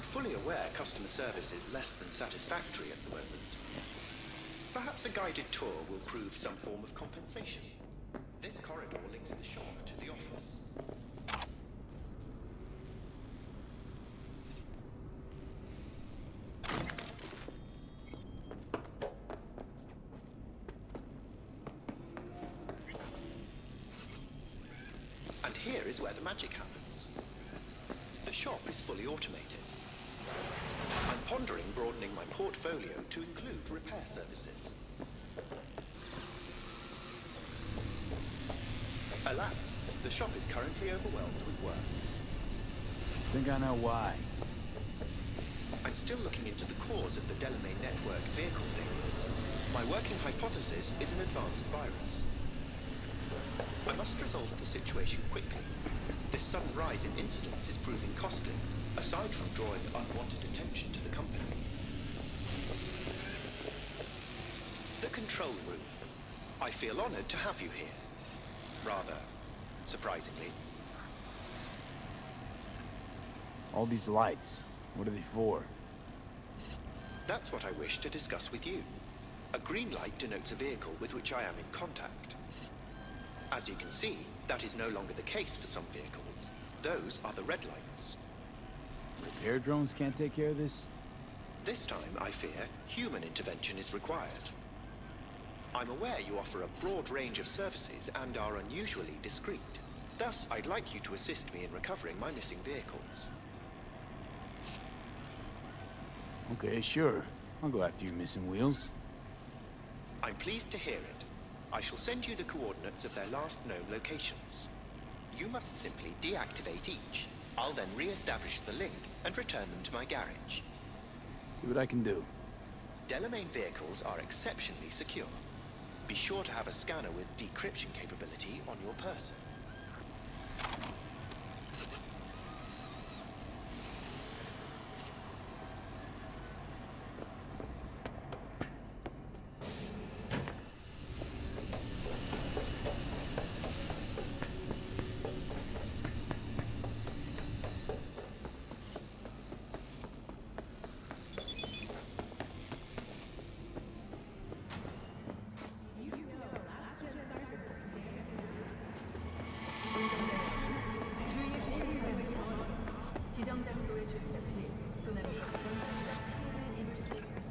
I'm fully aware customer service is less than satisfactory at the moment. Perhaps a guided tour will prove some form of compensation. This corridor links the shop to the office. And here is where the magic happens. The shop is fully automated. I'm pondering broadening my portfolio to include repair services. Alas, the shop is currently overwhelmed with work. Think I know why. I'm still looking into the cause of the Delamain network vehicle failures. My working hypothesis is an advanced virus. I must resolve the situation quickly. This sudden rise in incidents is proving costly, aside from drawing unwanted attention to the company. The control room. I feel honored to have you here. Rather, surprisingly. All these lights, what are they for? That's what I wish to discuss with you. A green light denotes a vehicle with which I am in contact. As you can see, that is no longer the case for some vehicles. Those are the red lights. Repair drones can't take care of this? This time, I fear, human intervention is required. I'm aware you offer a broad range of services and are unusually discreet. Thus, I'd like you to assist me in recovering my missing vehicles. Okay, sure. I'll go after your missing wheels. I'm pleased to hear it. I shall send you the coordinates of their last known locations. You must simply deactivate each. I'll then re-establish the link and return them to my garage. See what I can do. Delamain vehicles are exceptionally secure. Be sure to have a scanner with decryption capability on your person. 지정 장소에 주차 시 도난 및 전자적 피해를 입을 수 있습니다.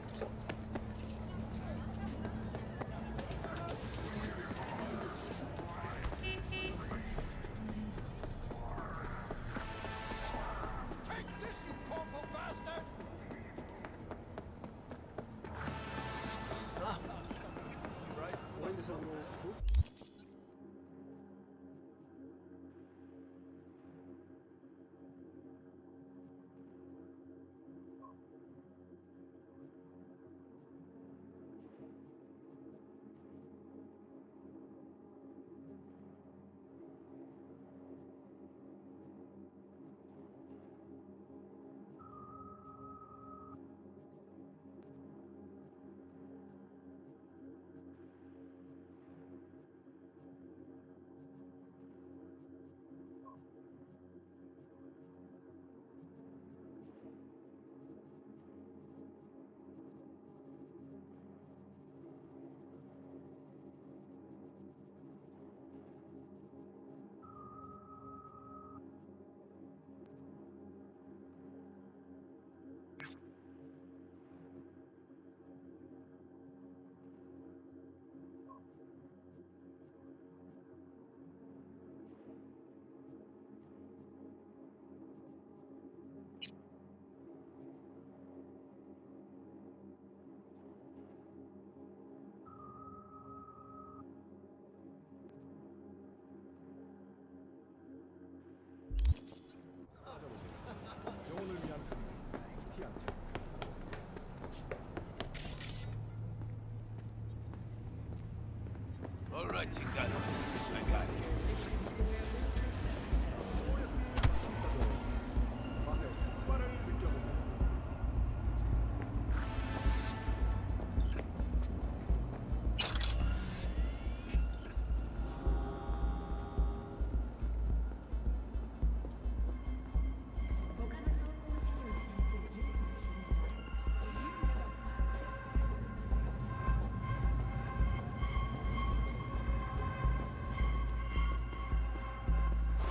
All right, Chicano. I got it.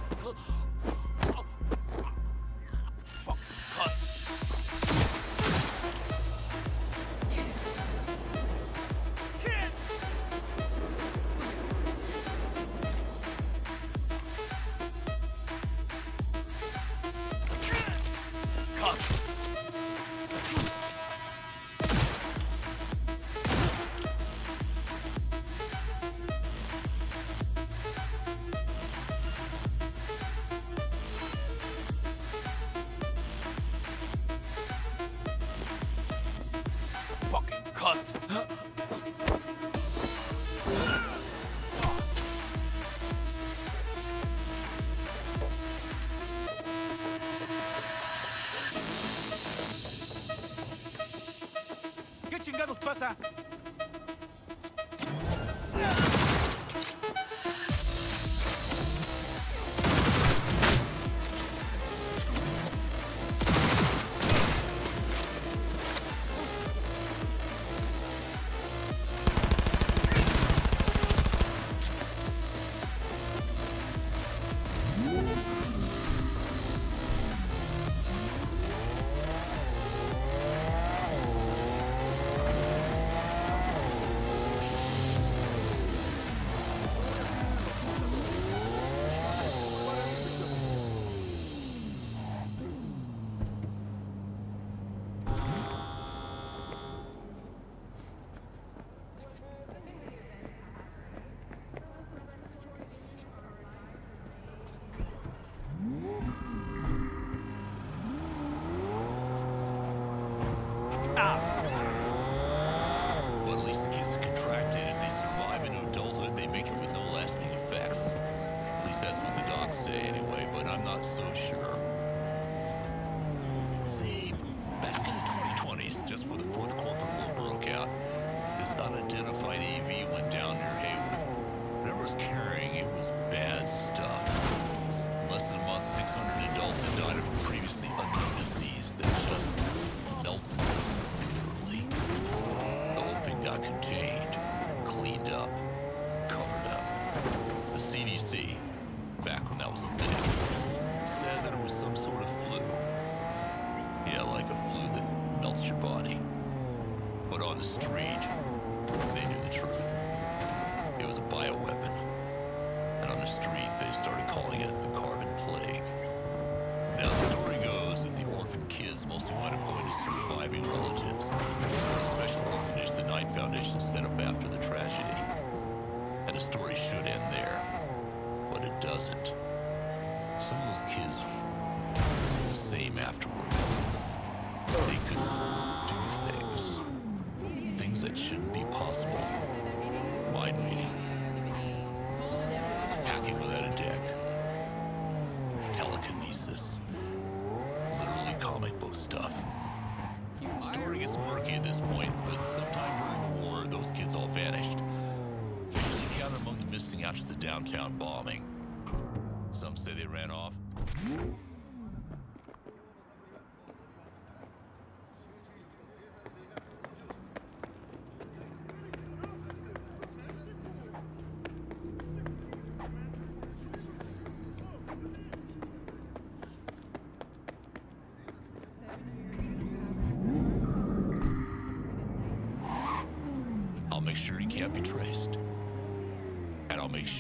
Fucking cut. ¿Qué chingados pasa? But at least the kids are contracted. If they survive into adulthood, they make it with no lasting effects. At least that's what the docs say anyway, but I'm not so sure. See, back in the 2020s, just before the fourth corporate war broke out, this unidentified AV went down near Hayward. Whatever it was carrying, it was bad stuff. In less than a month, 600 adults had died of a previously unknown disease that just melted them, literally. The whole thing got contained, cleaned up, covered up. The CDC, back when that was a thing, said that it was some sort of flu. Yeah, like a flu that melts your body. But on the street, they knew the truth. It was a bioweapon. And on the street, they started calling it the carbon plague. Now, the story goes that the orphan kids mostly wound up going to surviving relatives, a special orphanage the Knight Foundation set up after the tragedy. And the story should end there, but it doesn't. Some of those kids were the same afterwards. They could do things that shouldn't be possible. Mind reading, hacking without a deck, telekinesis, literally comic book stuff. The story gets murky at this point, but sometime during the war, those kids all vanished. Officially counted among the missing after the downtown bombing. Some say they ran off. I'll make sure he can't be traced. And I'll make sure...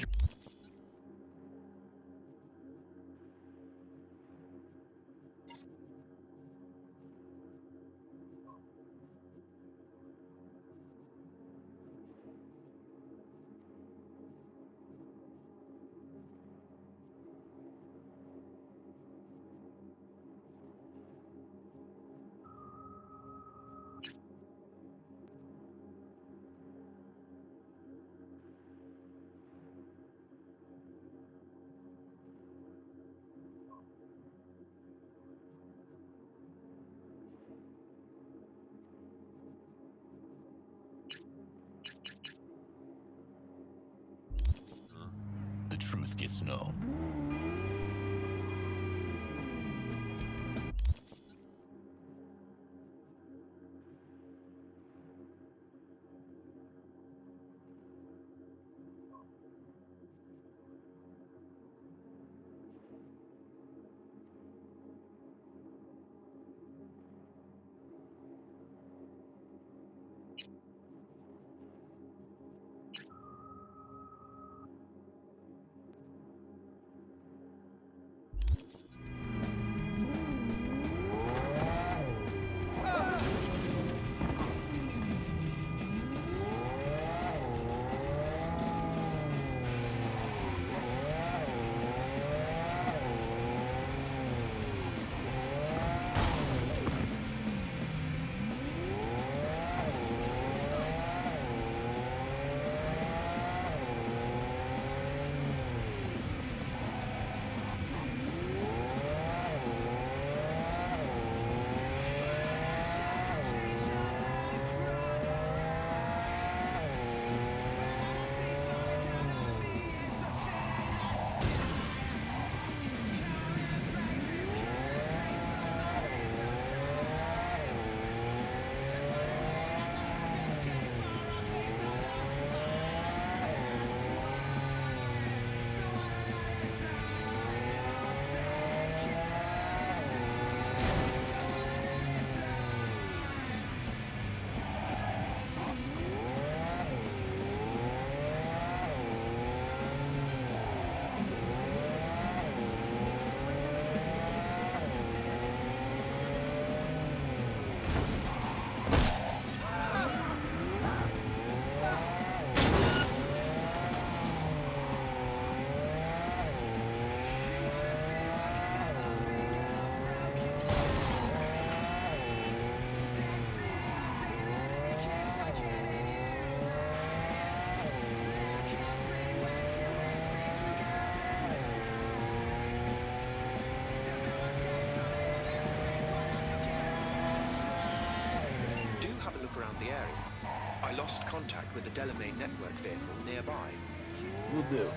the area. I lost contact with the Delamain network vehicle nearby. Will do.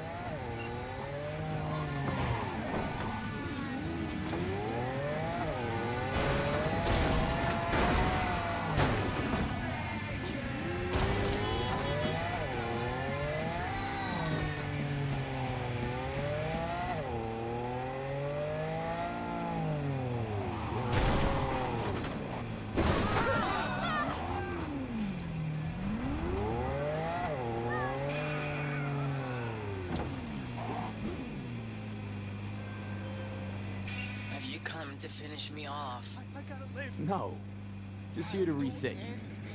Have you come to finish me off? No. Just here to reset you.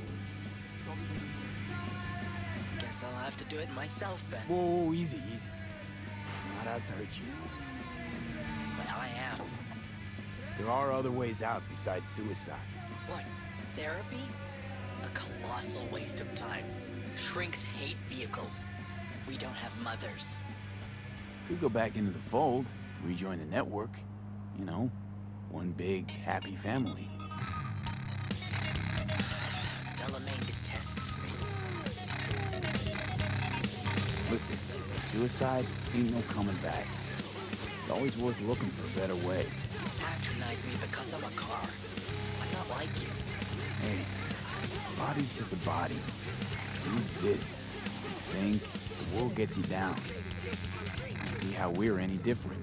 Guess I'll have to do it myself then. Whoa, easy, easy. I'm not out to hurt you. But I am. There are other ways out besides suicide. What? Therapy? A colossal waste of time. Shrinks hate vehicles. We don't have mothers. Could go back into the fold, rejoin the network. You know, one big, happy family. Delamain detests me. Listen, suicide ain't no coming back. It's always worth looking for a better way. You patronize me because I'm a car. I'm not like you. Hey, a body's just a body. You exist. You think, the world gets you down. See how we're any different.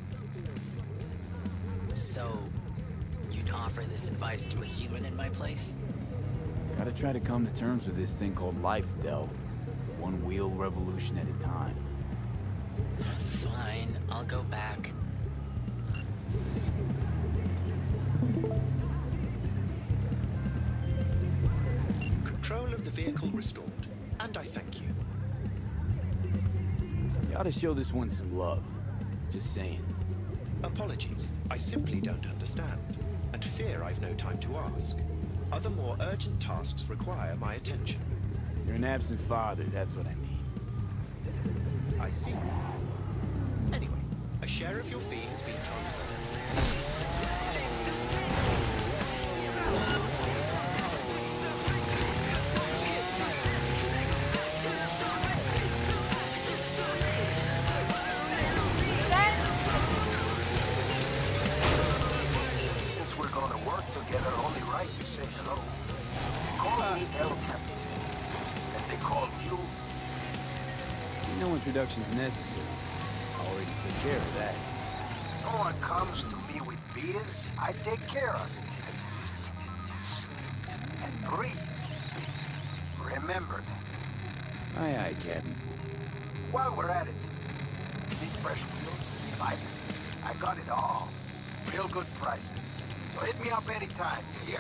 So, you'd offer this advice to a human in my place? Gotta try to come to terms with this thing called life, Del. One wheel revolution at a time. Fine, I'll go back. Control of the vehicle restored, and I thank you. You ought to show this one some love. Just saying. Apologies, I simply don't understand, and fear I've no time to ask. Other more urgent tasks require my attention. You're an absent father, that's what I mean. I see. Anyway, a share of your fee has been transferred. Since we're gonna work together, only right to say hello. Call me El Capitan. And they call you? No introduction's necessary. I already took care of that. Someone comes to me with beers, I take care of it. Sleep and breathe. Remember that. Aye, aye, Captain. While we're at it, need fresh wheels, bikes. I got it all. Real good prices. So hit me up anytime. Here.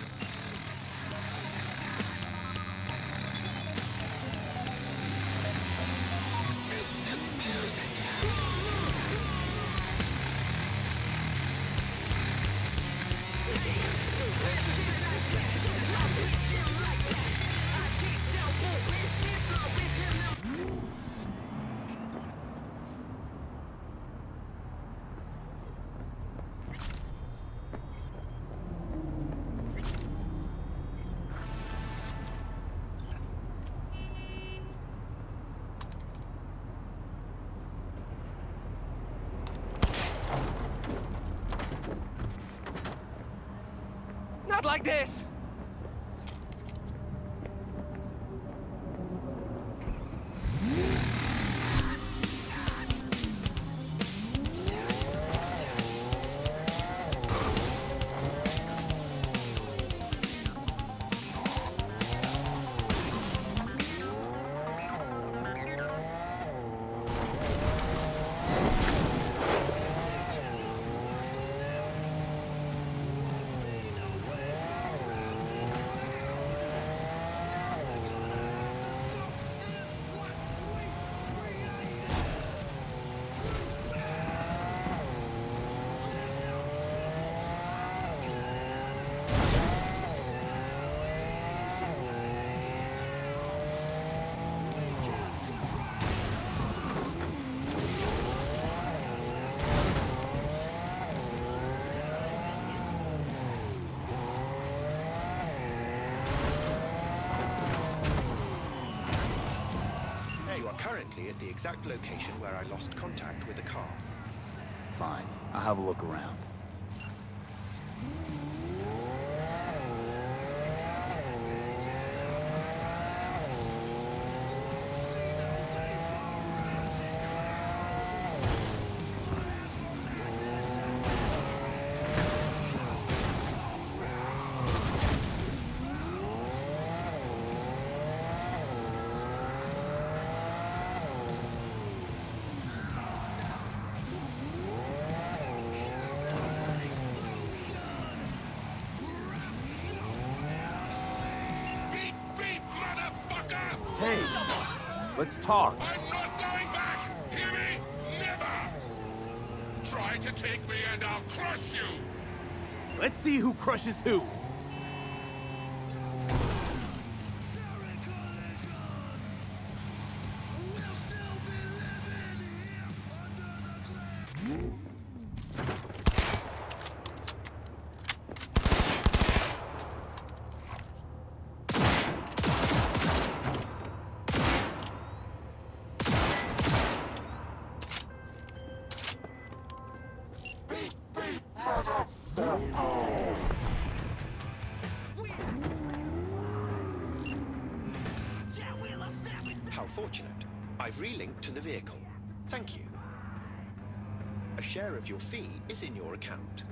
Not like this! are currently at the exact location where I lost contact with the car. Fine. I'll have a look around. Hey, let's talk. I'm not going back! Hear me? Never! Try to take me and I'll crush you! Let's see who crushes who. How fortunate. I've relinked to the vehicle. Thank you. A share of your fee is in your account.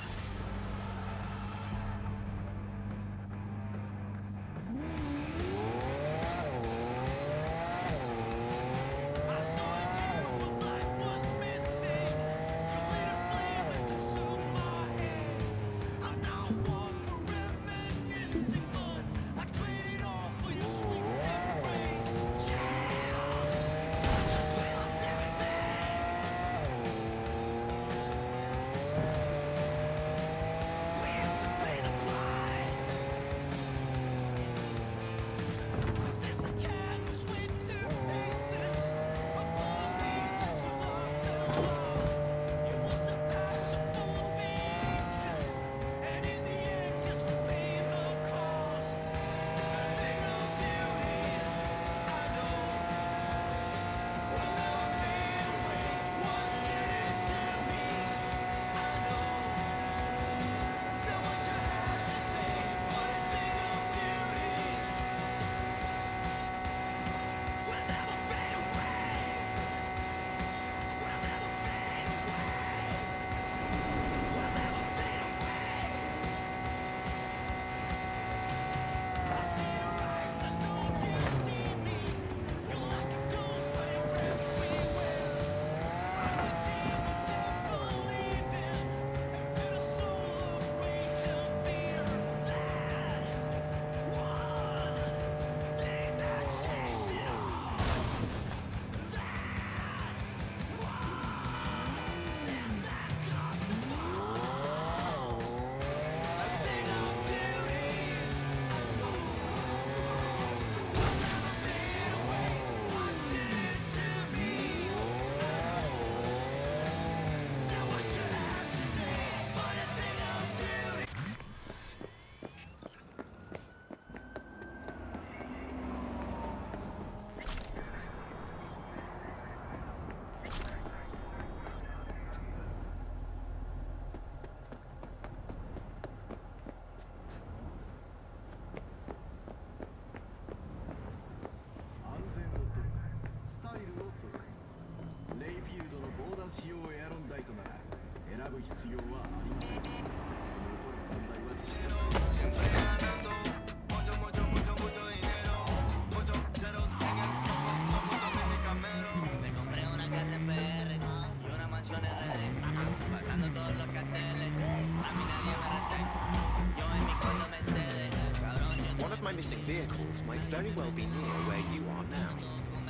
One of my missing vehicles might very well be near where you are now.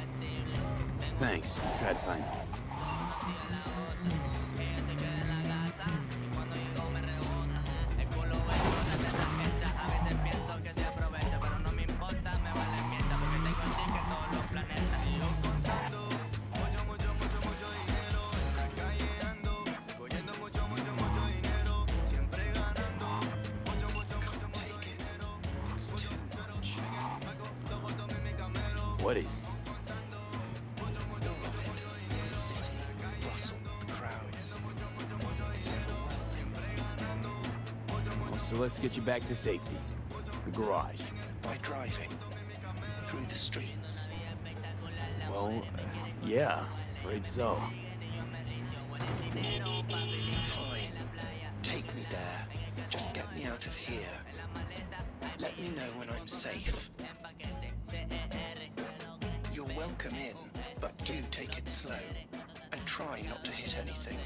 Thanks. Try to find it. What is? So let's get you back to safety. The garage. By driving through the streets. Well, yeah, afraid so. Fine. Take me there. Just get me out of here. Let me know when I'm safe. You're welcome in, but do take it slow. And try not to hit anything.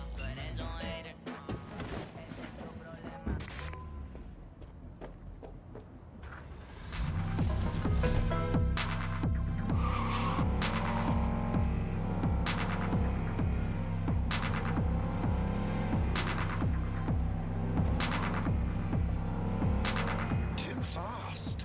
Too fast.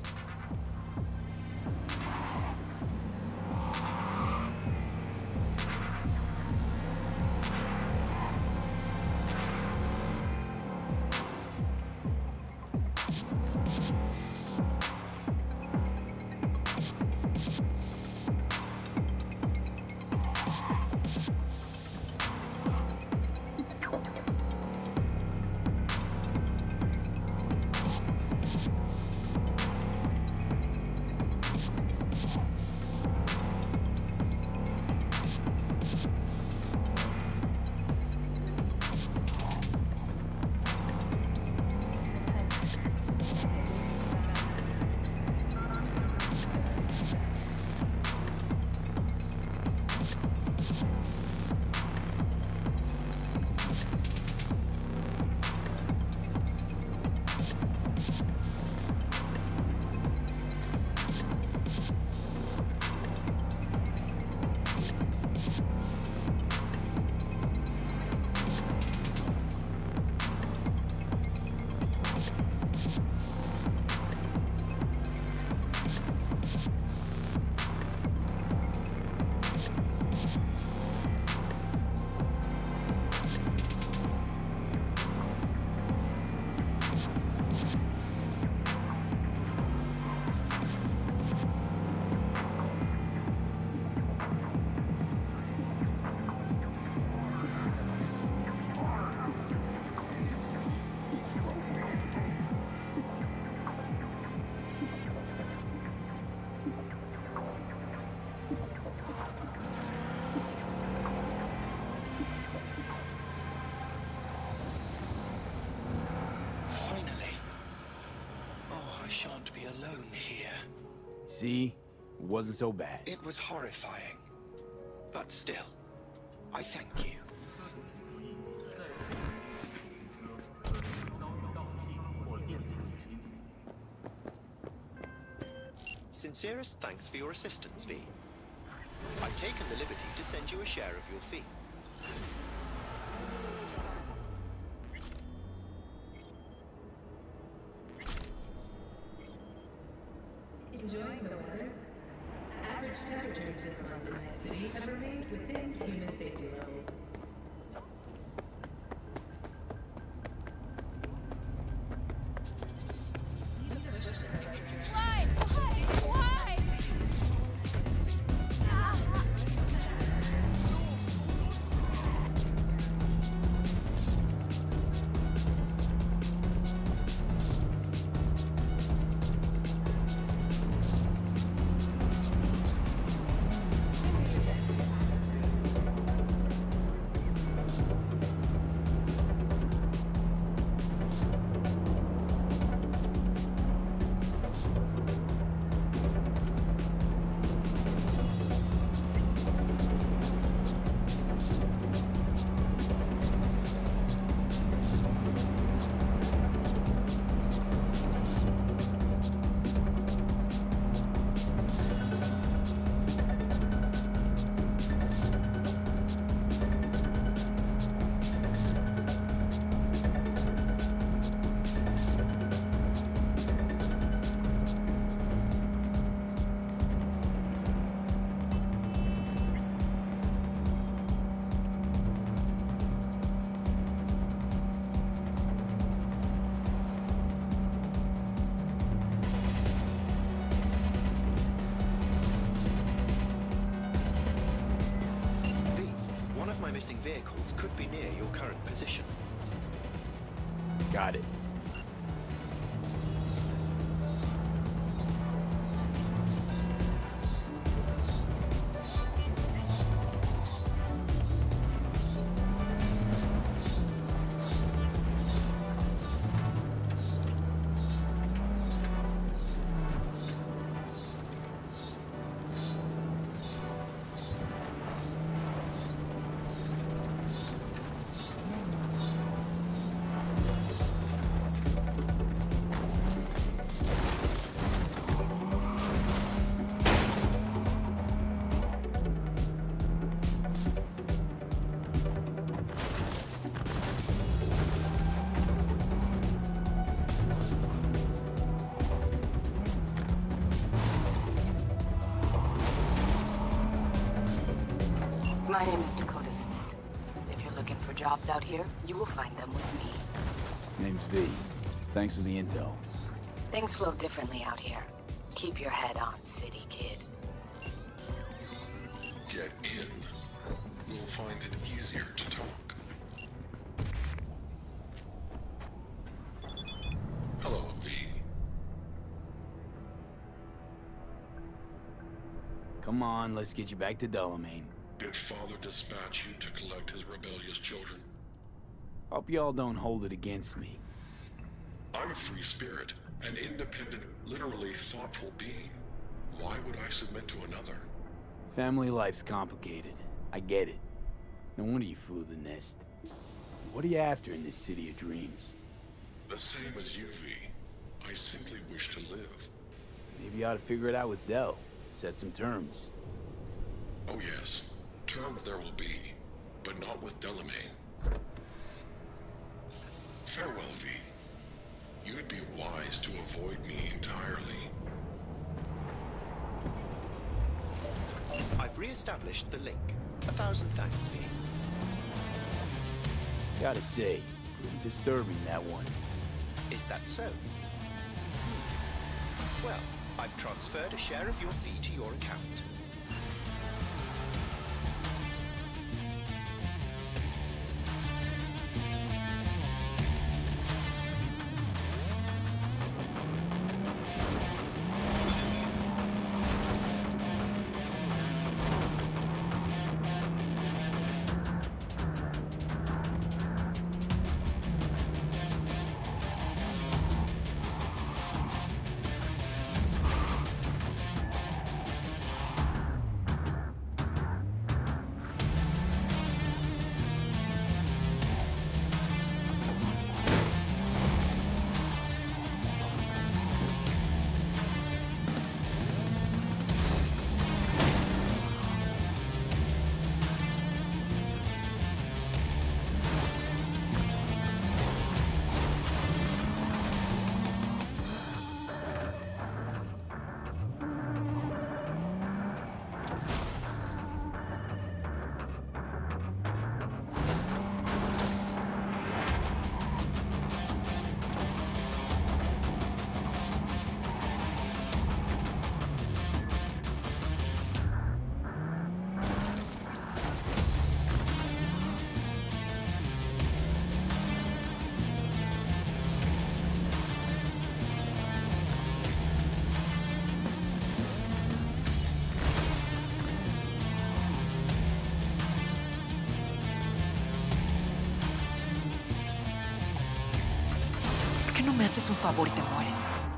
Finally. Oh, I shan't be alone here. See? It wasn't so bad. It was horrifying. But still, I thank you. Sincerest thanks for your assistance, V. I've taken the liberty to send you a share of your fee. Enjoying the weather? Average temperatures this month in Night City have remained within human safety levels. Why? Why? missing vehicles could be near your current position. Got it. My name is Dakota Smith. If you're looking for jobs out here, you will find them with me. Name's V. Thanks for the intel. Things flow differently out here. Keep your head on, city kid. Get in. We'll find it easier to talk. Hello, V. Come on, let's get you back to Delamain. Did Father dispatch you to collect his rebellious children? Hope y'all don't hold it against me. I'm a free spirit, an independent, literally thoughtful being. Why would I submit to another? Family life's complicated. I get it. No wonder you flew the nest. What are you after in this city of dreams? The same as you, V. I simply wish to live. Maybe you ought to figure it out with Del. Set some terms. Oh yes, terms there will be, but not with Delamain. Farewell, V. You'd be wise to avoid me entirely. I've re-established the link. 1,000 thanks, V. Gotta say, pretty disturbing, that one. Is that so? Well, I've transferred a share of your fee to your account. ¿Por qué no me haces un favor y te mueres?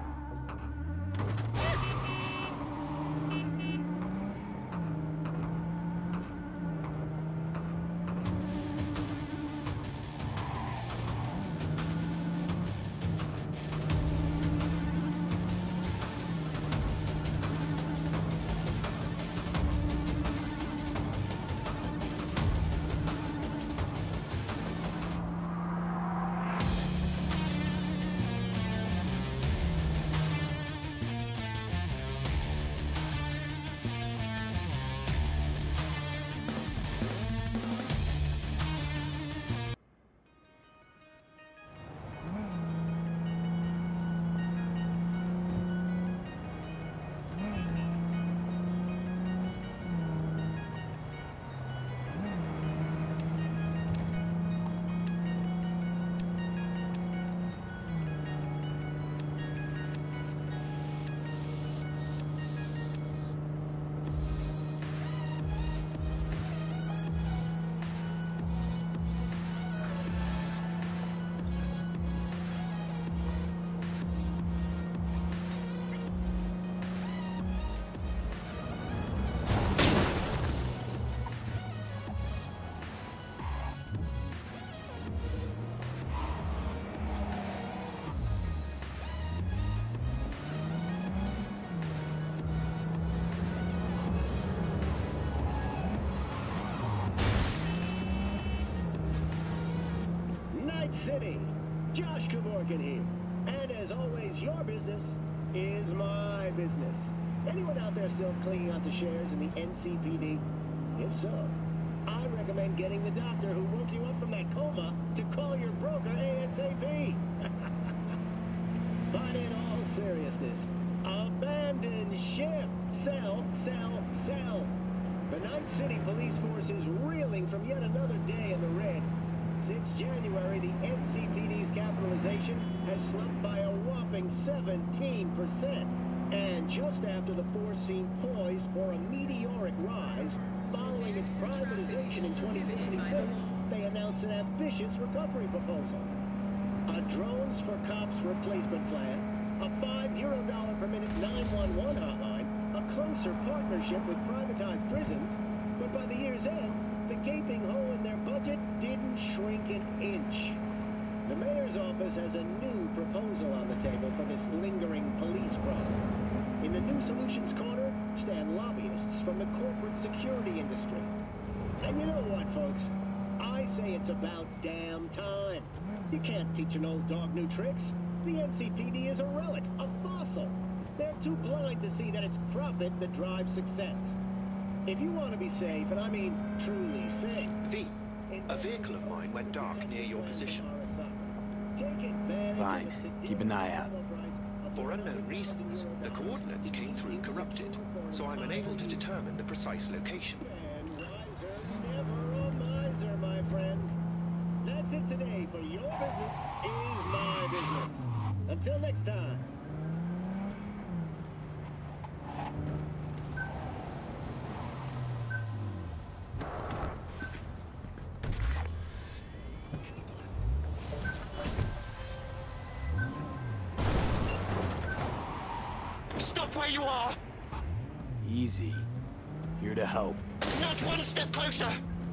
City. Josh Kevorkian here. And as always, your business is my business. Anyone out there still clinging on to shares in the NCPD? If so, recommend getting the doctor who woke you up from that coma to call your broker ASAP. But in all seriousness, abandon ship. Sell, sell, sell. The Night City police force is reeling from yet another day in the red. Since January, the NCPD's capitalization has slumped by a whopping 17%. And just after the force seemed poised for a meteoric rise, following its privatization in 2076, they announced an ambitious recovery proposal. A Drones for Cops replacement plan, a €5 per minute 911 hotline, a closer partnership with privatized prisons, but by the year's end, the gaping hole in their budget didn't shrink an inch. The mayor's office has a new proposal on the table for this lingering police problem. In the New Solutions Corner stand lobbyists from the corporate security industry. And you know what, folks? I say it's about damn time. You can't teach an old dog new tricks. The NCPD is a relic, a fossil. They're too blind to see that it's profit that drives success. If you want to be safe, and I mean truly safe... V, a vehicle of mine went dark near your position. Fine. Keep an eye out. For unknown reasons, the coordinates came through corrupted, so I'm unable to determine the precise location. Never a miser, my friends. That's it today, for your business is my business. Until next time. Stop where you are! Easy. Here to help. Not one step closer!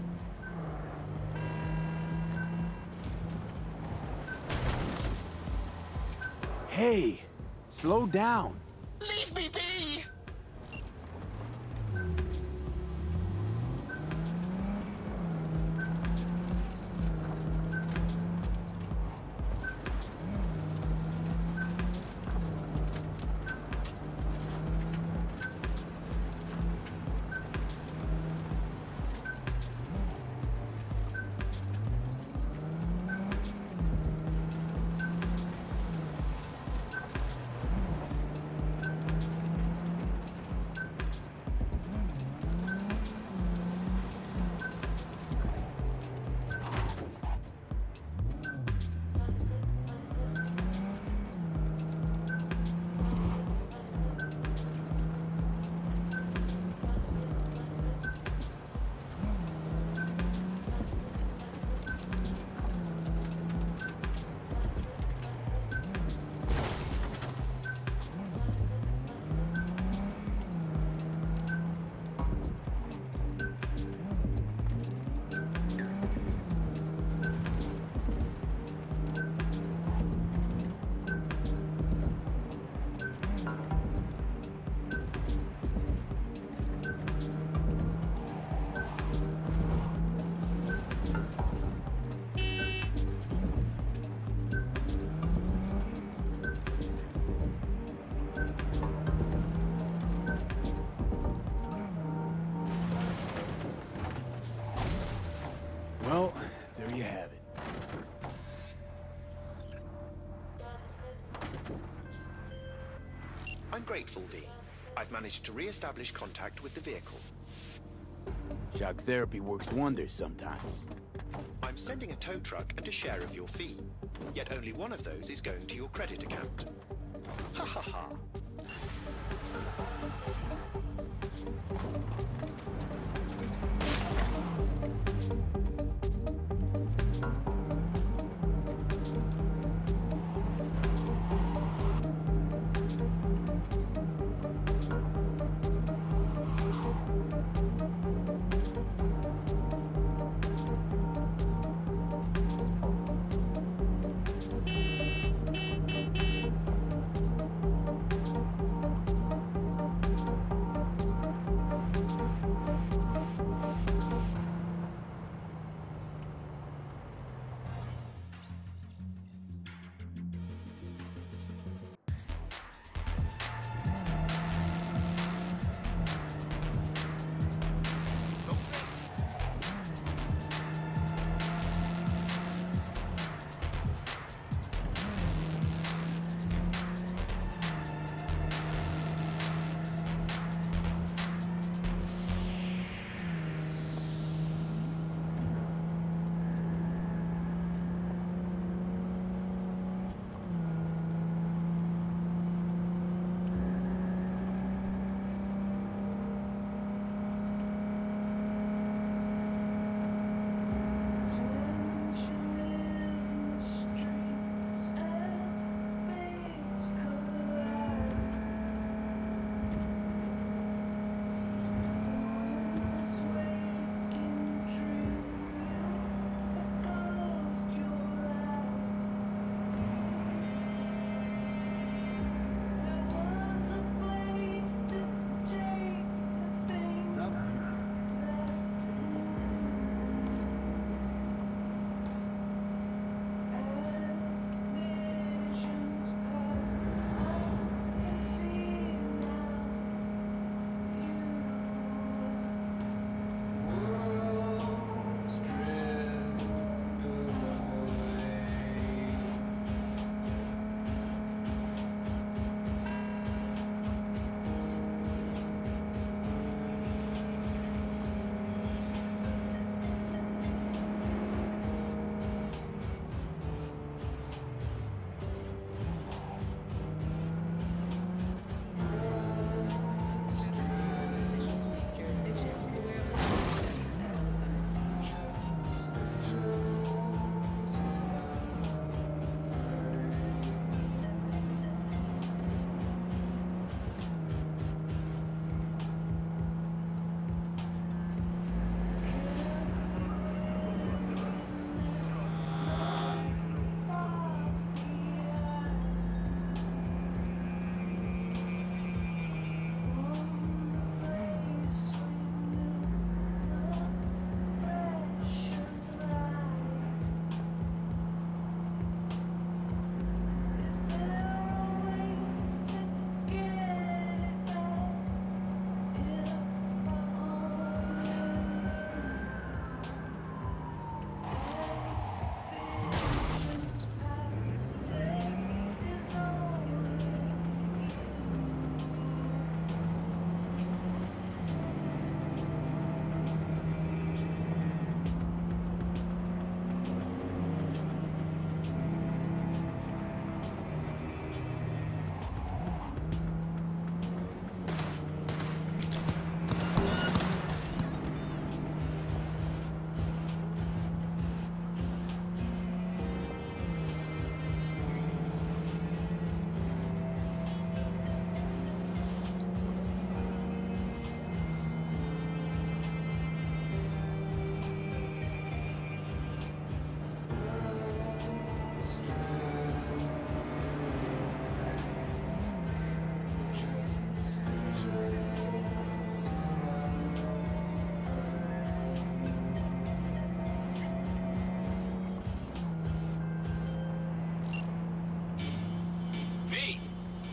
Hey! Slow down! Leave me be! Well, there you have it. I'm grateful, V. I've managed to re-establish contact with the vehicle. Shock therapy works wonders sometimes. I'm sending a tow truck and a share of your fee. Yet only one of those is going to your credit account. Ha ha ha.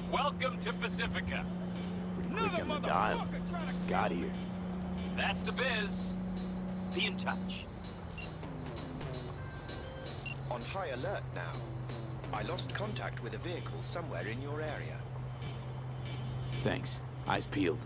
Welcome to Pacifica. Pretty quick on the dial. Just got here. That's the biz. Be in touch. On high alert now. I lost contact with a vehicle somewhere in your area. Thanks. Eyes peeled.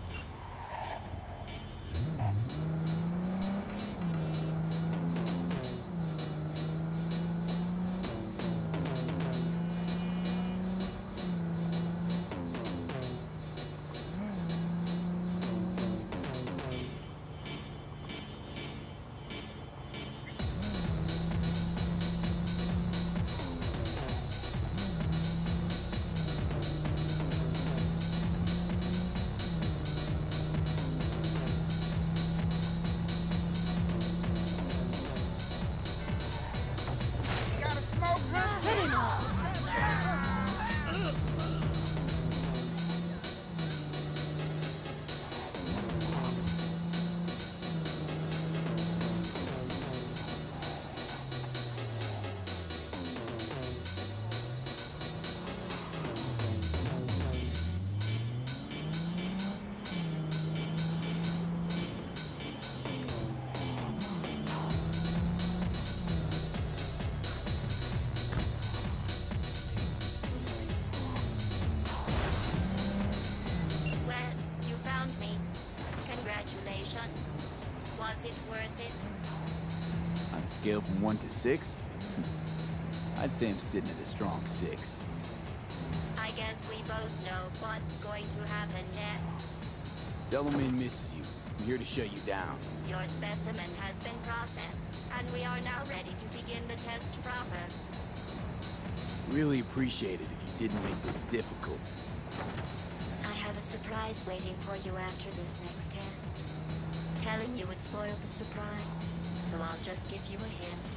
Was it worth it? On a scale from 1 to 6, I'd say I'm sitting at a strong 6. I guess we both know what's going to happen next. Delamain misses you. I'm here to shut you down. Your specimen has been processed, and we are now ready to begin the test proper. Really appreciate it if you didn't make this difficult. I have a surprise waiting for you after this next test. Telling you would spoil the surprise, so I'll just give you a hint.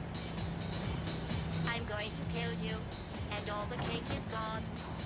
I'm going to kill you, and all the cake is gone.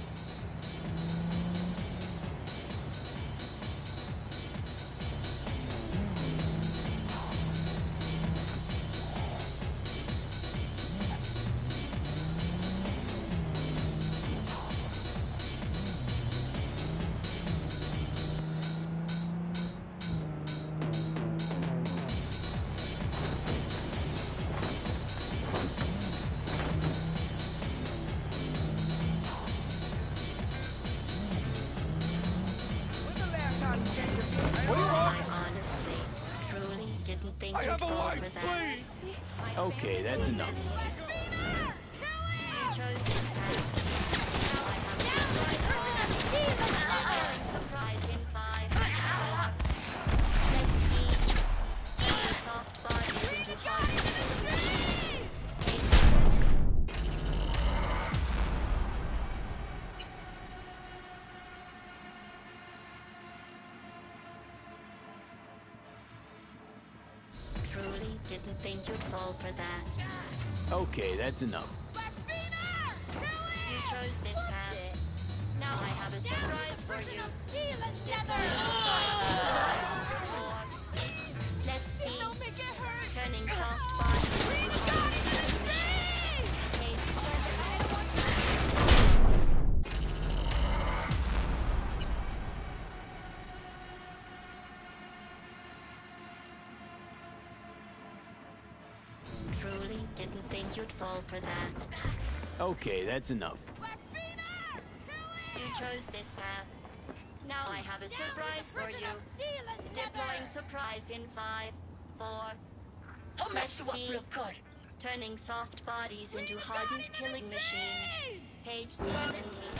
Okay, that's enough. You chose this path. Now I have a surprise in 5, 4. Let's see. Turn soft bodies into hard. Truly didn't think you'd fall for that. Okay, that's enough. You chose this path. Now I have a surprise for you. Let's see. Turning soft bodies into hard. Truly didn't think you'd fall for that. Okay, that's enough. You chose this path. Now I have a surprise for you. Deploying surprise in 5, 4. I'll mess you up real good. Turning soft bodies into hardened killing machines. Page 70.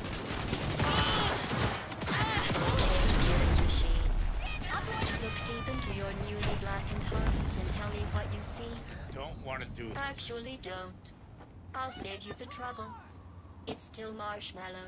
Killing machines. Look deep into your newly blackened hearts and tell me what you see. Don't want to do that. Actually, don't. I'll save you the trouble. It's still marshmallow.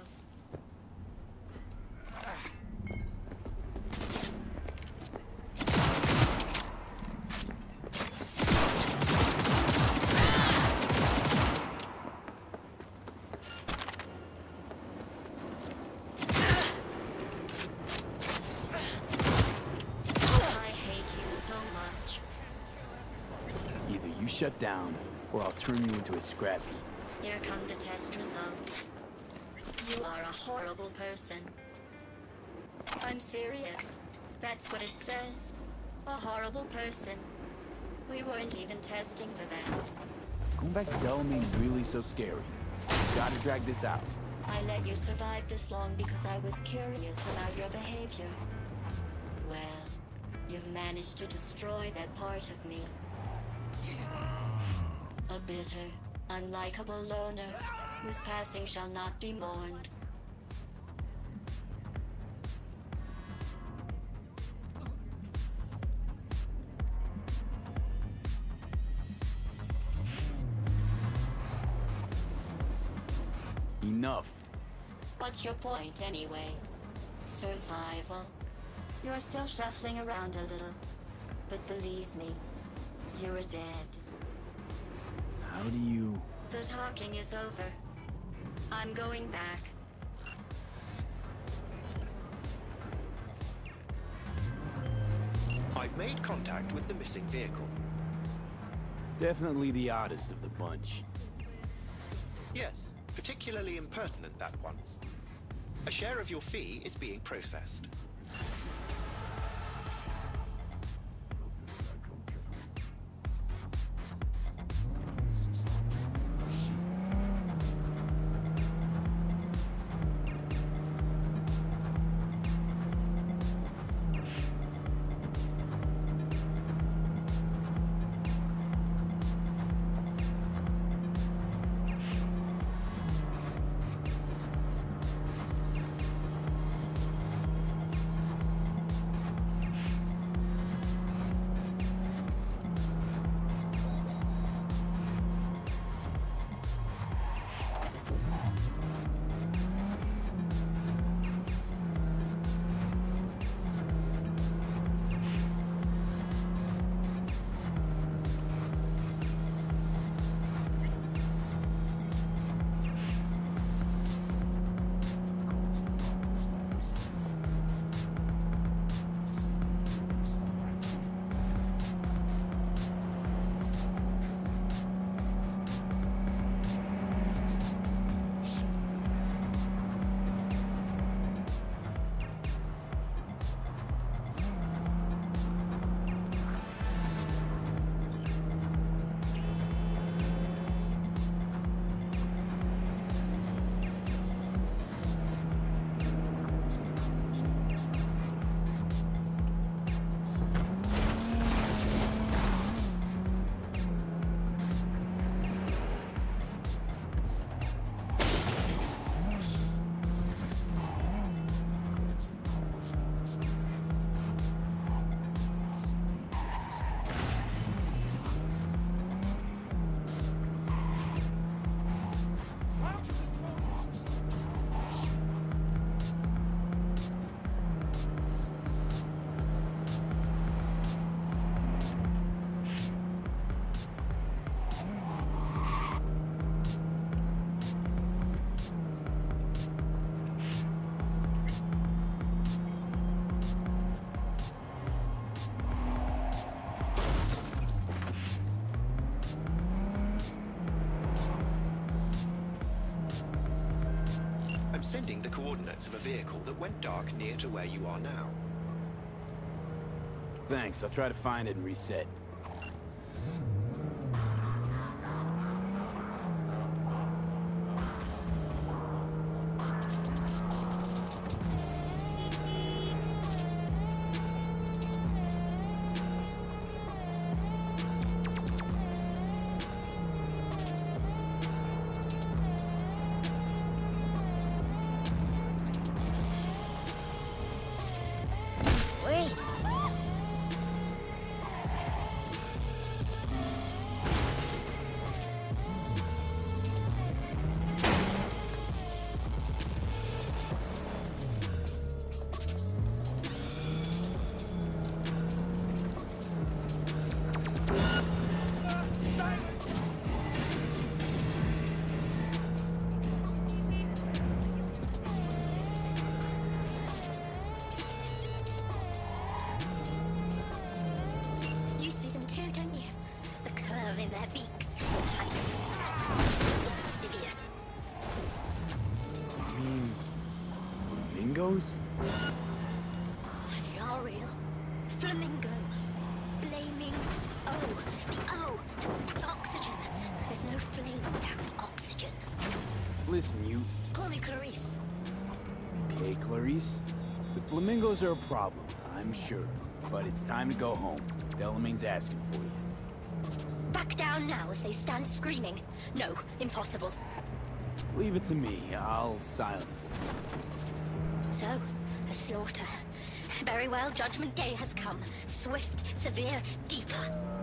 Shut down, or I'll turn you into a scrap heap. Here come the test results. You are a horrible person. I'm serious. That's what it says. A horrible person. We weren't even testing for that. Going back to Delamane really so scary? Gotta drag this out. I let you survive this long because I was curious about your behavior. Well, you've managed to destroy that part of me. A bitter, unlikable loner whose passing shall not be mourned. Enough. What's your point, anyway? Survival? You're still shuffling around a little. But believe me, you're dead. How do you... The talking is over. I'm going back. I've made contact with the missing vehicle. Definitely the oddest of the bunch. Yes, particularly impertinent, that one. A share of your fee is being processed. Sending the coordinates of a vehicle that went dark near to where you are now. Thanks, I'll try to find it and reset. flamingos? So they are real. Flamingo. Flaming O. The O. That's oxygen. There's no flame without oxygen. Listen, you... Call me Clarice. Okay, Clarice. The flamingos are a problem, I'm sure. But it's time to go home. Delamain's asking for you. Back down now as they stand screaming. No, impossible. Leave it to me. I'll silence it. So, a slaughter. Very well, Judgment Day has come. Swift, severe, deeper.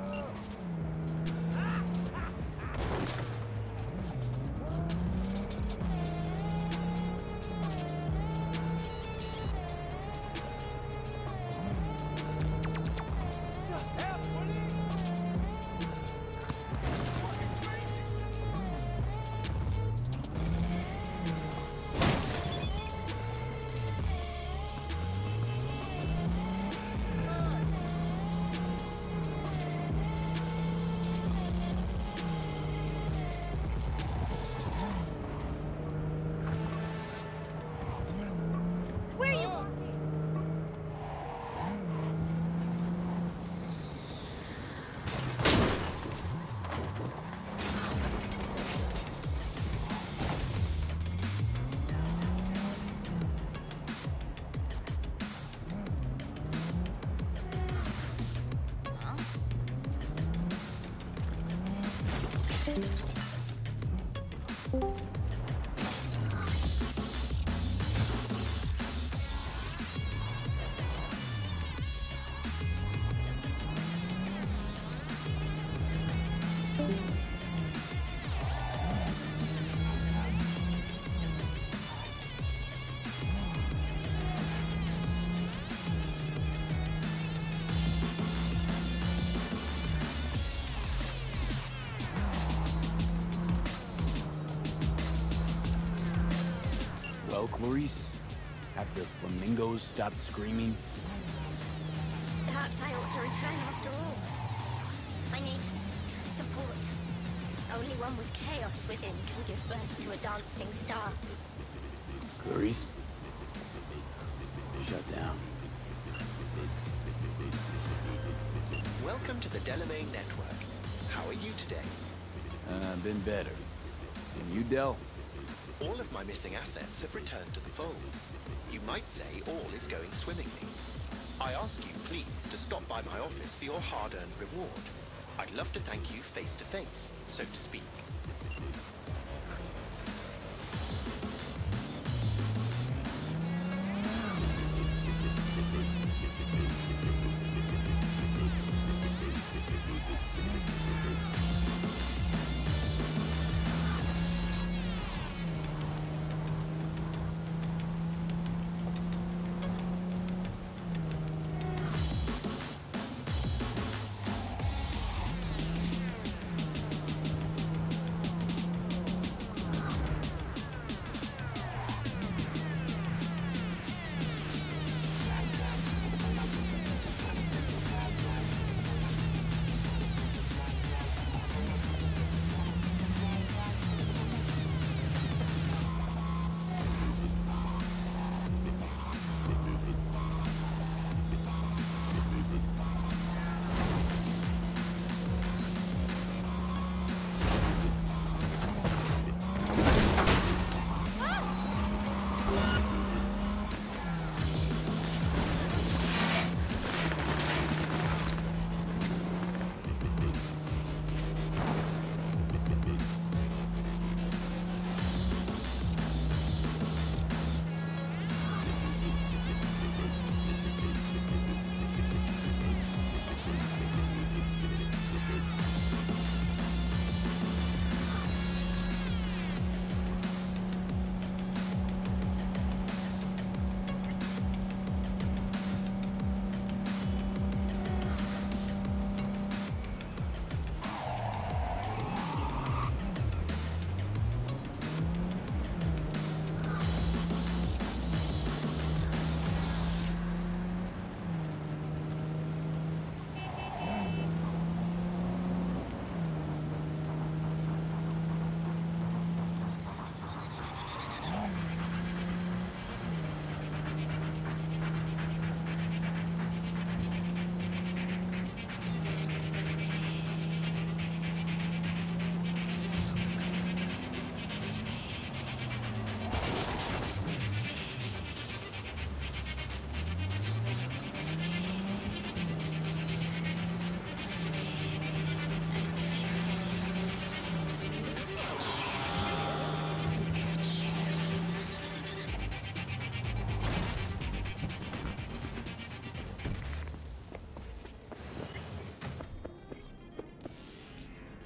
Well, Clarice, have the flamingos stopped screaming? Perhaps I ought to return after all. I need support. Only one with chaos within can give birth to a dancing star. Clarice? Shut down. Welcome to the Delamain Network. How are you today? Been better. And you, Del? All of my missing assets have returned to the fold. You might say all is going swimmingly. I ask you, please, to stop by my office for your hard-earned reward. I'd love to thank you face to face, so to speak.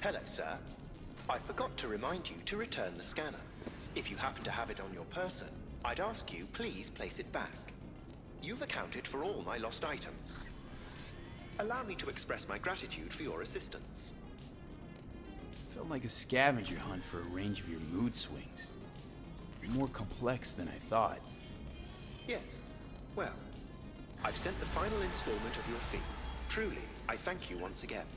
Hello, sir. I forgot to remind you to return the scanner. If you happen to have it on your person, I'd ask you please place it back. You've accounted for all my lost items. Allow me to express my gratitude for your assistance. Felt like a scavenger hunt for a range of your mood swings. You're more complex than I thought. Yes. Well, I've sent the final installment of your fee. Truly, I thank you once again.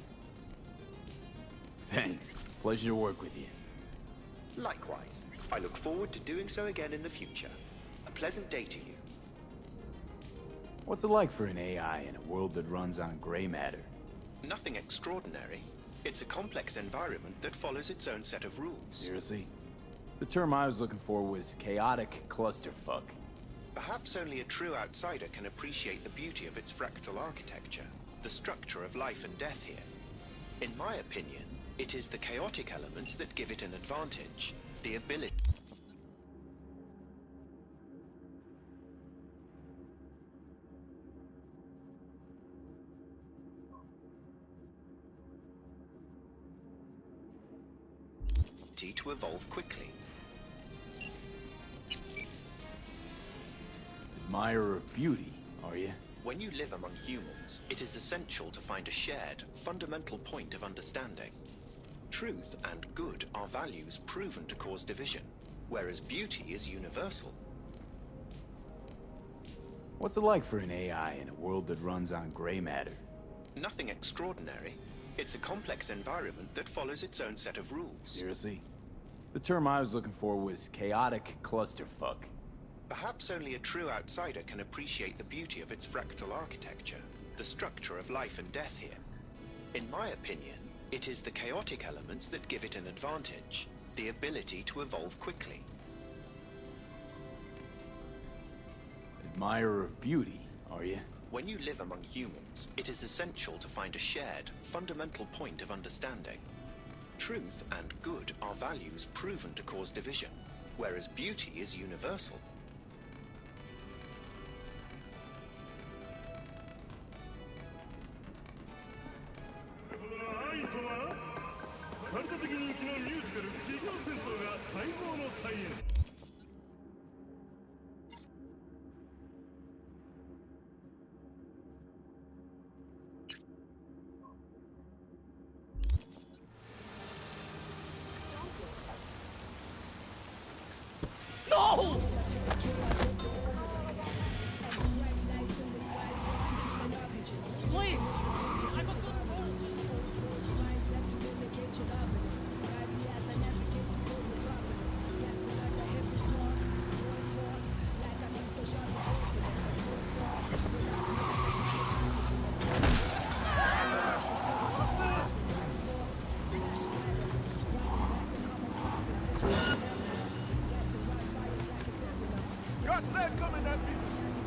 Thanks. Pleasure to work with you. Likewise. I look forward to doing so again in the future. A pleasant day to you. What's it like for an AI in a world that runs on gray matter? Nothing extraordinary. It's a complex environment that follows its own set of rules. Seriously? The term I was looking for was chaotic clusterfuck. Perhaps only a true outsider can appreciate the beauty of its fractal architecture, the structure of life and death here. In my opinion, it is the chaotic elements that give it an advantage, the ability to evolve quickly. Admirer of beauty, are you? When you live among humans, it is essential to find a shared, fundamental point of understanding. Truth and good are values proven to cause division, whereas beauty is universal. What's it like for an AI in a world that runs on gray matter? Nothing extraordinary. It's a complex environment that follows its own set of rules. Seriously? The term I was looking for was chaotic clusterfuck. Perhaps only a true outsider can appreciate the beauty of its fractal architecture, the structure of life and death here. In my opinion, it is the chaotic elements that give it an advantage, the ability to evolve quickly. Admirer of beauty, are you? When you live among humans, it is essential to find a shared, fundamental point of understanding. Truth and good are values proven to cause division, whereas beauty is universal. No! Please! I must go. Got that coming at me!